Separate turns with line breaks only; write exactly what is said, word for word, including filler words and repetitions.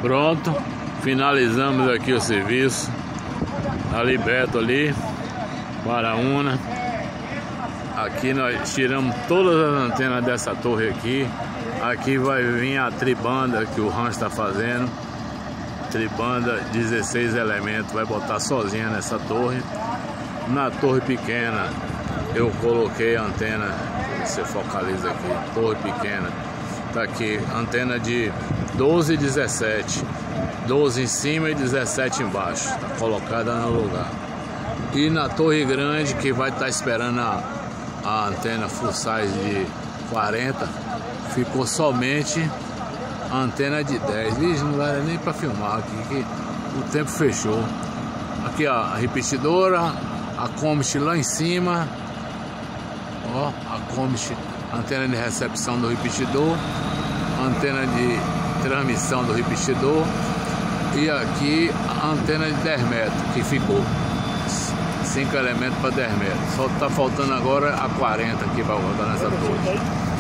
Pronto, finalizamos aqui o serviço. Ali Beto ali, Paraúna. Aqui nós tiramos todas as antenas dessa torre aqui. Aqui vai vir a tribanda que o rancho está fazendo. Tribanda dezesseis elementos, vai botar sozinha nessa torre. Na torre pequena eu coloquei a antena, você focaliza aqui, torre pequena. Tá aqui, antena de doze e dezessete, doze em cima e dezessete embaixo, tá colocada no lugar. E na torre grande, que vai estar tá esperando a, a antena full size de quarenta, ficou somente a antena de dez. Vixe, não vai nem para filmar aqui, que o tempo fechou. Aqui ó, a repetidora, a Comic lá em cima, ó, a Comic, antena de recepção do repetidor, antena de transmissão do repetidor, e aqui a antena de dez metros que ficou, cinco elementos para dez metros. Só tá faltando agora a quarenta aqui para rodar nessa torre.